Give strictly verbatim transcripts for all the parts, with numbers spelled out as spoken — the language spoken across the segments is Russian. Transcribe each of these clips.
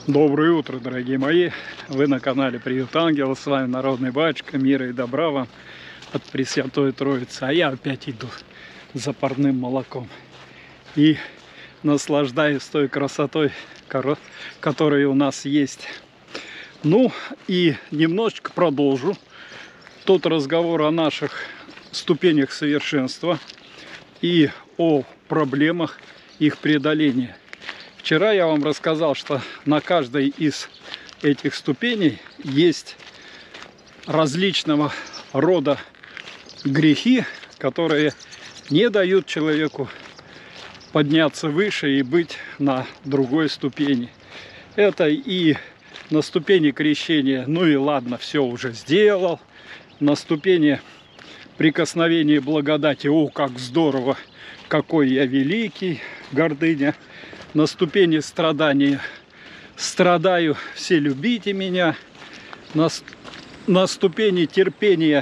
Доброе утро, дорогие мои! Вы на канале Приют Ангела, с вами Народный Батюшка, мира и добра вам от Пресвятой Троицы. А я опять иду за парным молоком и наслаждаюсь той красотой, которая у нас есть. Ну и немножечко продолжу тот разговор о наших ступенях совершенства и о проблемах их преодоления. Вчера я вам рассказал, что на каждой из этих ступеней есть различного рода грехи, которые не дают человеку подняться выше и быть на другой ступени. Это и на ступени крещения, ну и ладно, все уже сделал. На ступени прикосновения благодати, о, как здорово, какой я великий, гордыня. На ступени страдания, страдаю, все любите меня. На, на ступени терпения,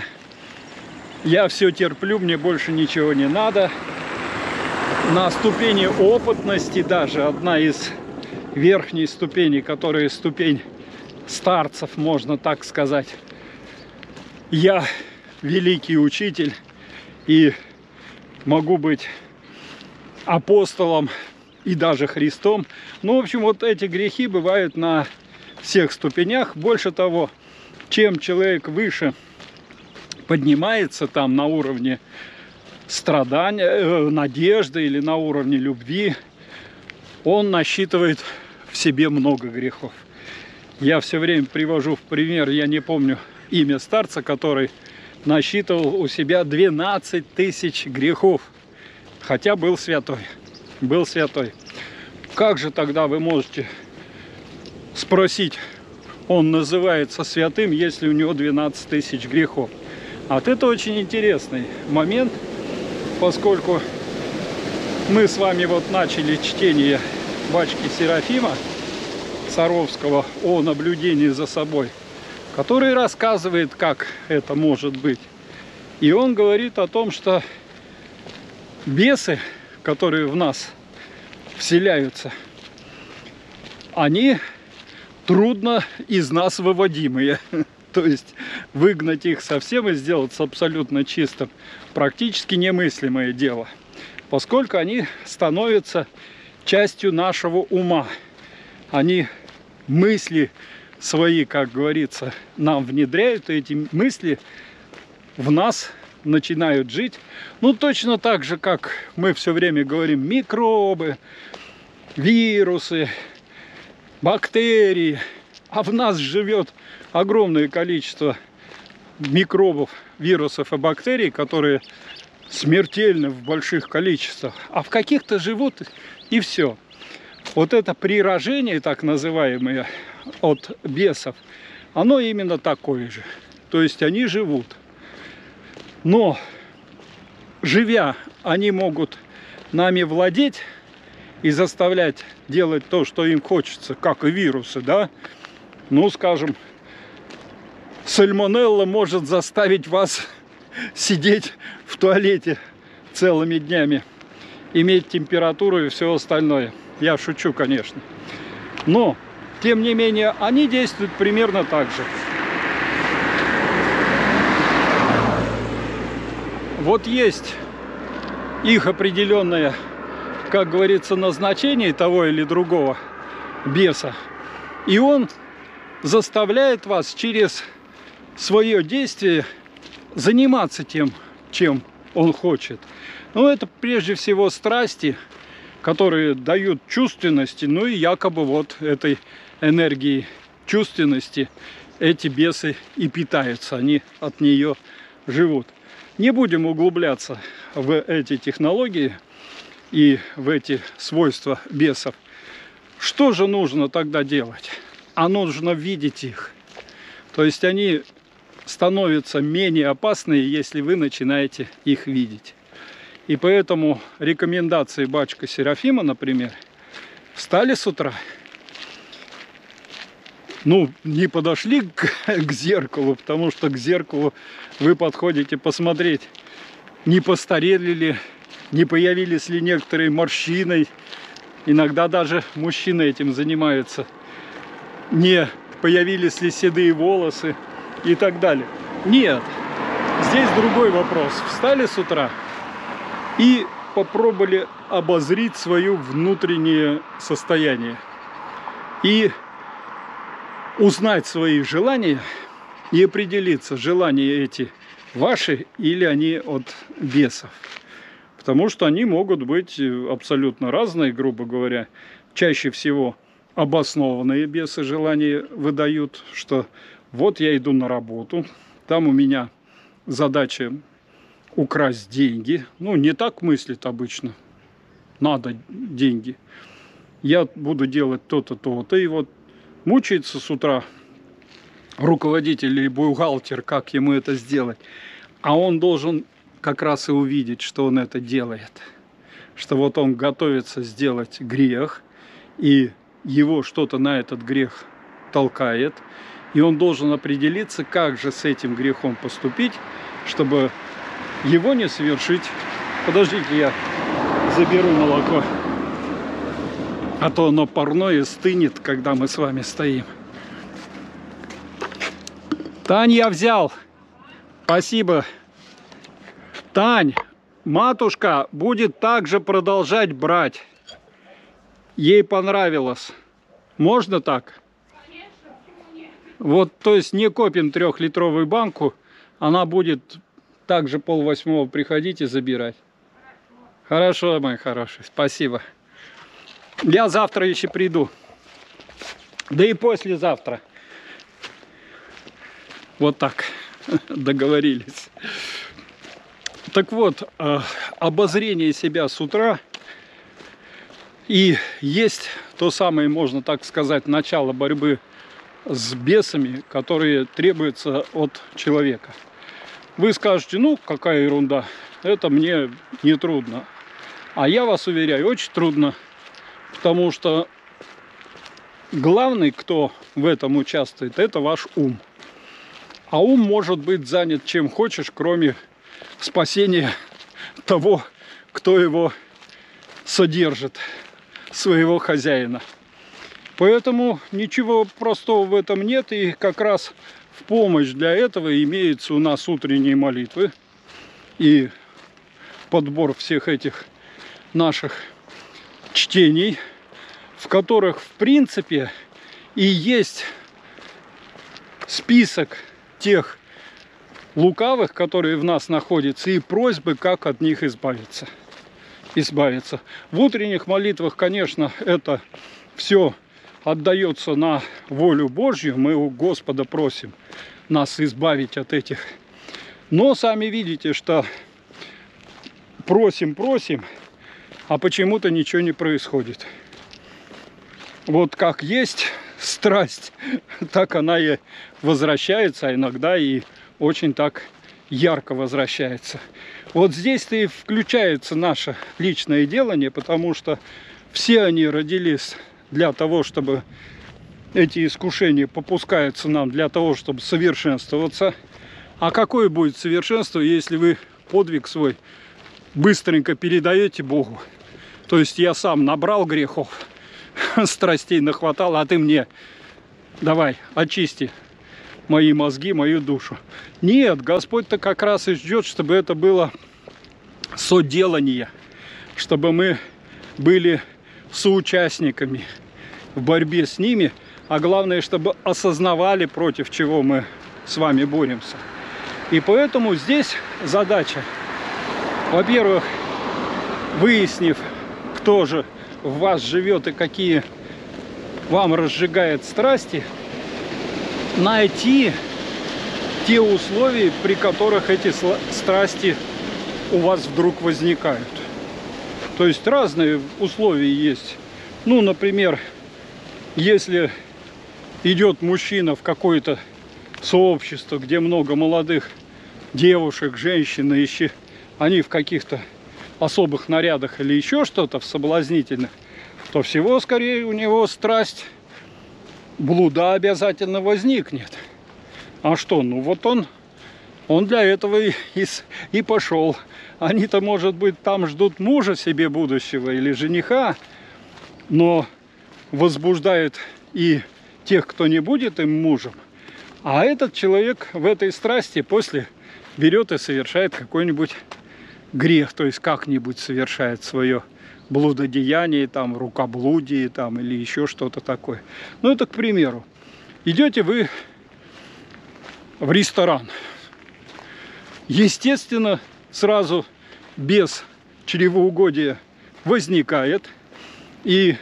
я все терплю, мне больше ничего не надо. На ступени опытности, даже одна из верхних ступеней, которая ступень старцев, можно так сказать. Я великий учитель и могу быть апостолом и даже Христом. Ну, в общем, вот эти грехи бывают на всех ступенях. Больше того, чем человек выше поднимается там на уровне страдания, э, надежды или на уровне любви, он насчитывает в себе много грехов. Я все время привожу в пример, я не помню имя старца, который насчитывал у себя двенадцать тысяч грехов, хотя был святой. Был святой. Как же тогда вы можете спросить, он называется святым, если у него двенадцать тысяч грехов? А вот это очень интересный момент, поскольку мы с вами вот начали чтение батюшки Серафима Саровского о наблюдении за собой, который рассказывает, как это может быть. И он говорит о том, что бесы, которые в нас вселяются, они трудно из нас выводимые. То есть выгнать их совсем и сделаться абсолютно чистым практически немыслимое дело, поскольку они становятся частью нашего ума. Они мысли свои, как говорится, нам внедряют, и эти мысли в нас начинают жить. Ну, точно так же, как мы все время говорим, микробы, вирусы, бактерии. А в нас живет огромное количество микробов, вирусов и бактерий, которые смертельны в больших количествах. А в каких-то живут и все. Вот это прирожение, так называемое, от бесов, оно именно такое же. То есть они живут. Но, живя, они могут нами владеть и заставлять делать то, что им хочется, как и вирусы, да? Ну, скажем, сальмонелла может заставить вас сидеть в туалете целыми днями, иметь температуру и все остальное. Я шучу, конечно. Но, тем не менее, они действуют примерно так же. Вот есть их определенное, как говорится, назначение того или другого беса. И он заставляет вас через свое действие заниматься тем, чем он хочет. Ну, это прежде всего страсти, которые дают чувственности, ну и якобы вот этой энергией чувственности эти бесы и питаются, они от нее живут. Не будем углубляться в эти технологии и в эти свойства бесов. Что же нужно тогда делать? А нужно видеть их. То есть они становятся менее опасные, если вы начинаете их видеть. И поэтому рекомендации батюшки Серафима, например, встали с утра, ну, не подошли к, к зеркалу, потому что к зеркалу вы подходите посмотреть, не постарели ли, не появились ли некоторые морщины. Иногда даже мужчины этим занимаются. не появились ли седые волосы и так далее. Нет, здесь другой вопрос. Встали с утра и попробовали обозрить свое внутреннее состояние и узнать свои желания и определиться, желания эти ваши или они от бесов. Потому что они могут быть абсолютно разные, грубо говоря. Чаще всего обоснованные бесы желания выдают, что вот я иду на работу, там у меня задача украсть деньги. Ну, не так мыслит обычно. Надо деньги. Я буду делать то-то, то-то. И вот мучается с утра руководитель или бухгалтер, как ему это сделать. А он должен как раз и увидеть, что он это делает. Что вот он готовится сделать грех, и его что-то на этот грех толкает. И он должен определиться, как же с этим грехом поступить, чтобы его не совершить. Подождите, я заберу молоко. А то оно парное стынет, когда мы с вами стоим. Тань, я взял. Спасибо. Тань, матушка будет также продолжать брать. Ей понравилось. Можно так? Конечно, почему нет? Вот, то есть не копим трехлитровую банку. Она будет также полвосьмого приходить и забирать. Хорошо. Хорошо, мой хороший, спасибо. Я завтра еще приду. Да и послезавтра. Вот так договорились. Так вот, обозрение себя с утра и есть то самое, можно так сказать, начало борьбы с бесами, которые требуются от человека. Вы скажете, ну, какая ерунда, это мне не трудно. А я вас уверяю, очень трудно, потому что главный, кто в этом участвует, это ваш ум. А ум может быть занят чем хочешь, кроме спасения того, кто его содержит, своего хозяина. Поэтому ничего простого в этом нет, и как раз в помощь для этого имеются у нас утренние молитвы и подбор всех этих наших чтений, в которых в принципе и есть список тех лукавых, которые в нас находятся, и просьбы, как от них избавиться. избавиться. В утренних молитвах, конечно, это все отдается на волю Божью. Мы у Господа просим нас избавить от этих. Но сами видите, что просим, просим, а почему-то ничего не происходит. Вот как есть страсть, так она и возвращается, а иногда и очень так ярко возвращается. Вот здесь-то и включается наше личное делание, потому что все они родились для того, чтобы эти искушения попускаются нам для того, чтобы совершенствоваться. А какое будет совершенство, если вы подвиг свой быстренько передаете Богу? То есть я сам набрал грехов, страстей нахватал, а ты мне давай, очисти мои мозги, мою душу. Нет, Господь-то как раз и ждет, чтобы это было соделание, чтобы мы были соучастниками в борьбе с ними, а главное, чтобы осознавали, против чего мы с вами боремся. И поэтому здесь задача, во-первых, выяснив, кто же в вас живет и какие вам разжигает страсти, найти те условия, при которых эти страсти у вас вдруг возникают. То есть разные условия есть. Ну, например, если идет мужчина в какое-то сообщество, где много молодых девушек, женщин, и они в каких-то особых нарядах или еще что-то в соблазнительных, то всего скорее у него страсть блуда обязательно возникнет. А что? Ну вот он, он для этого и, и, и пошел. Они-то, может быть, там ждут мужа себе будущего или жениха, но возбуждают и тех, кто не будет им мужем. А этот человек в этой страсти после берет и совершает какой-нибудь грех, то есть как-нибудь совершает свое блудодеяние, там, рукоблудие, там, или еще что-то такое. Ну, это к примеру. Идете вы в ресторан. Естественно, сразу без чревоугодия возникает. И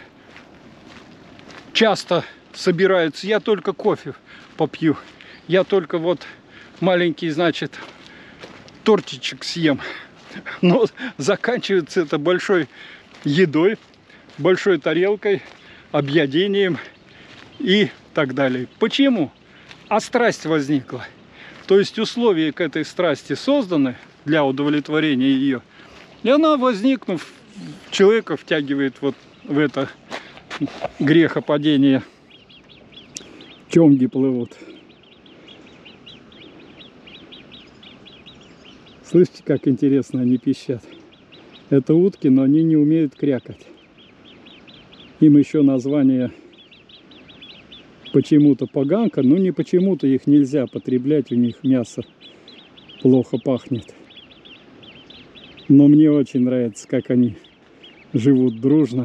часто собираются, я только кофе попью, я только вот маленький, значит, тортичек съем. Но заканчивается это большой едой, большой тарелкой, объедением и так далее. Почему? А страсть возникла. То есть условия к этой страсти созданы для удовлетворения ее. И она, возникнув, человека втягивает вот в это грехопадение. Тёмги плывут. Слышите, как интересно они пищат? Это утки, но они не умеют крякать. Им еще название почему-то поганка, но не почему-то, их нельзя потреблять, у них мясо плохо пахнет. Но мне очень нравится, как они живут дружно.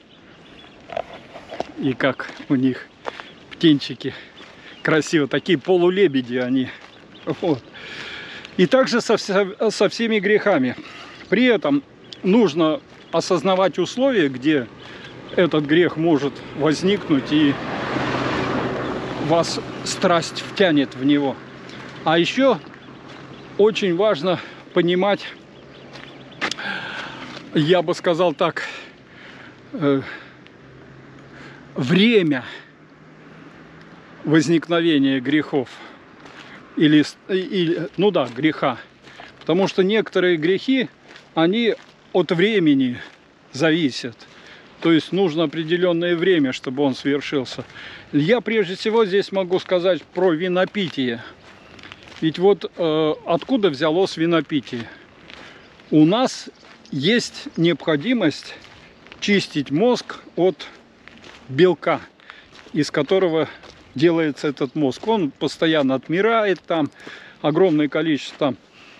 И как у них птенчики красиво, такие полулебеди они. Вот. И также со, со всеми грехами. При этом нужно осознавать условия, где этот грех может возникнуть и вас страсть втянет в него. А еще очень важно понимать, я бы сказал так, э, время возникновения грехов. Или, или, ну да, греха. Потому что некоторые грехи, они от времени зависят. То есть нужно определенное время, чтобы он совершился. Я прежде всего здесь могу сказать про винопитие. Ведь вот э, откуда взялось винопитие? У нас есть необходимость чистить мозг от белка, из которого делается этот мозг. Он постоянно отмирает, там огромное количество, там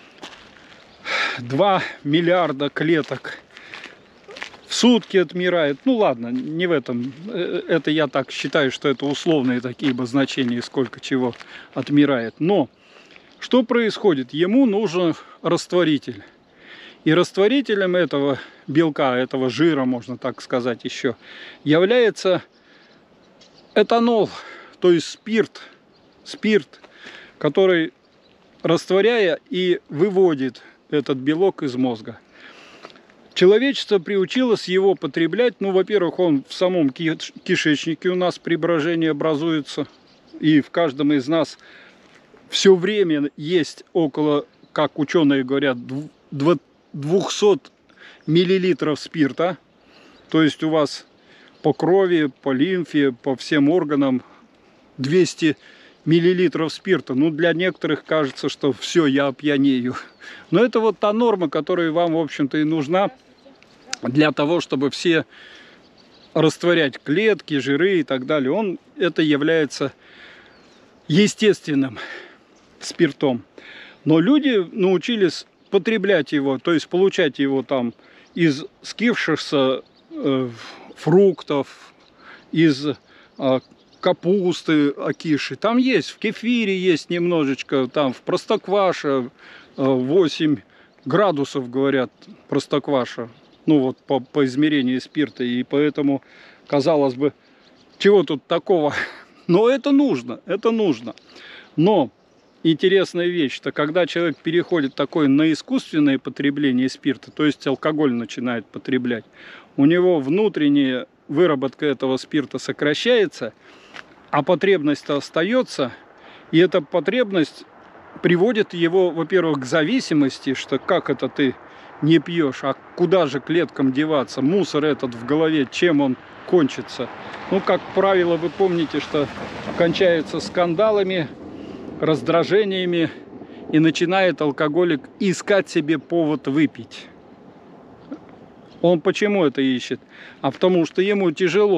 два миллиарда клеток в сутки отмирает. Ну ладно, не в этом. Это я так считаю, что это условные такие обозначения, сколько чего отмирает. Но что происходит? Ему нужен растворитель. И растворителем этого белка, этого жира, можно так сказать еще, является этанол. То есть спирт, спирт, который, растворяя и выводит этот белок из мозга. Человечество приучилось его потреблять. Ну, во-первых, он в самом кишечнике у нас при брожении образуется. И в каждом из нас все время есть около, как ученые говорят, двести миллилитров спирта. То есть у вас по крови, по лимфе, по всем органам двести миллилитров спирта. Ну, для некоторых кажется, что все, я опьянею. Но это вот та норма, которая вам, в общем-то, и нужна для того, чтобы все растворять клетки, жиры и так далее. Он, это является естественным спиртом. Но люди научились потреблять его, то есть получать его там из скисшихся э, фруктов, из э, капусты окиши. Там есть, в кефире есть немножечко, там в простокваше восемь градусов, говорят, простокваша. Ну вот по, по измерению спирта. И поэтому, казалось бы, чего тут такого? Но это нужно, это нужно. Но интересная вещь, что когда человек переходит такое на искусственное потребление спирта, то есть алкоголь начинает потреблять, у него внутренняя выработка этого спирта сокращается, а потребность остается, и эта потребность приводит его, во-первых, к зависимости, что как это ты не пьешь, а куда же клеткам деваться, мусор этот в голове, чем он кончится. Ну, как правило, вы помните, что кончается скандалами, раздражениями, и начинает алкоголик искать себе повод выпить. Он почему это ищет? А потому что ему тяжело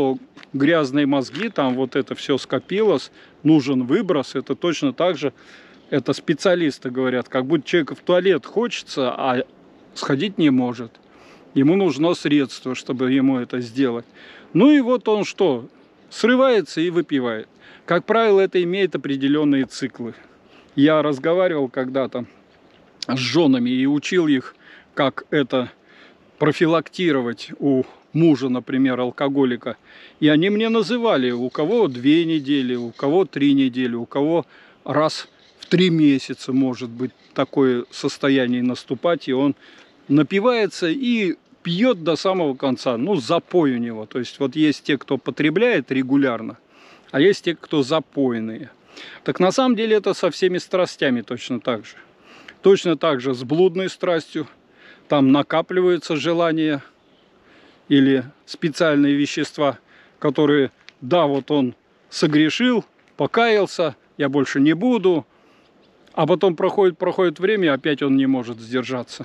грязные мозги, там вот это все скопилось, нужен выброс. Это точно так же, это специалисты говорят, как будто человеку в туалет хочется, а сходить не может. Ему нужно средство, чтобы ему это сделать. Ну и вот он что? Срывается и выпивает. Как правило, это имеет определенные циклы. Я разговаривал когда-то с женами и учил их, как это профилактировать у мужа, например, алкоголика. И они мне называли, у кого две недели, у кого три недели, у кого раз в три месяца может быть такое состояние наступать, и он напивается и пьет до самого конца, ну, запой у него. То есть вот есть те, кто потребляет регулярно, а есть те, кто запойные. Так на самом деле это со всеми страстями точно так же. Точно так же с блудной страстью. Там накапливается желание или специальные вещества, которые, да, вот он согрешил, покаялся, я больше не буду, а потом проходит, проходит время, и опять он не может сдержаться.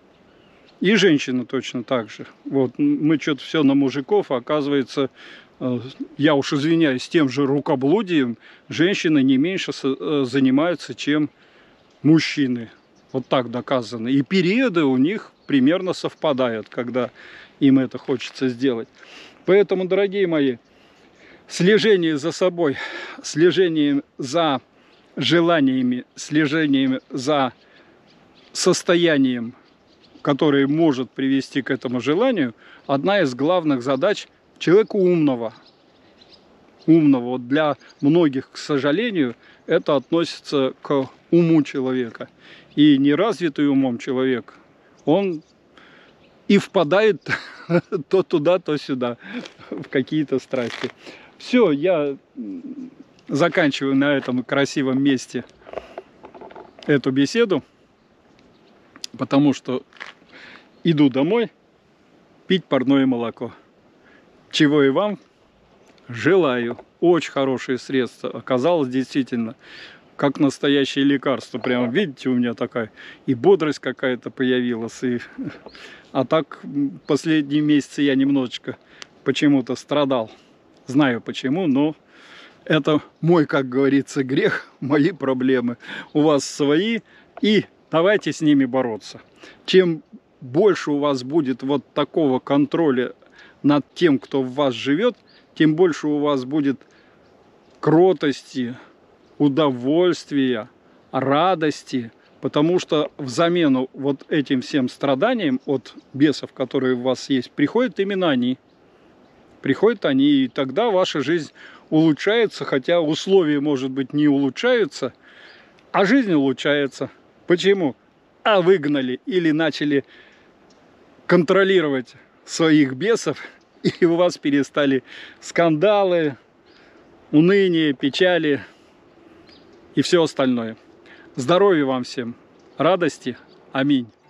И женщины точно так же. Вот мы что-то все на мужиков, а оказывается, я уж извиняюсь, тем же рукоблудием женщины не меньше занимаются, чем мужчины. Вот так доказано. И периоды у них примерно совпадают, когда им это хочется сделать. Поэтому, дорогие мои, слежение за собой, слежение за желаниями, слежение за состоянием, которое может привести к этому желанию, одна из главных задач человека умного. Умного. Вот для многих, к сожалению, это относится к уму человека. И неразвитый умом человек, он и впадает то туда, то сюда, в какие-то страсти. Все, я заканчиваю на этом красивом месте эту беседу, потому что иду домой пить парное молоко. Чего и вам желаю. Очень хорошее средство. Оказалось действительно как настоящее лекарство. Прям, видите, у меня такая и бодрость какая-то появилась. И... А так последние месяцы я немножечко почему-то страдал. Знаю почему, но это мой, как говорится, грех, мои проблемы. У вас свои, и давайте с ними бороться. Чем больше у вас будет вот такого контроля над тем, кто в вас живет, тем больше у вас будет кротости, удовольствия, радости, потому что взамен вот этим всем страданиям от бесов, которые у вас есть, приходят именно они. Приходят они, и тогда ваша жизнь улучшается, хотя условия, может быть, не улучшаются, а жизнь улучшается. Почему? А выгнали или начали контролировать своих бесов, и у вас перестали скандалы, уныние, печали и все остальное. Здоровья вам всем, радости, аминь.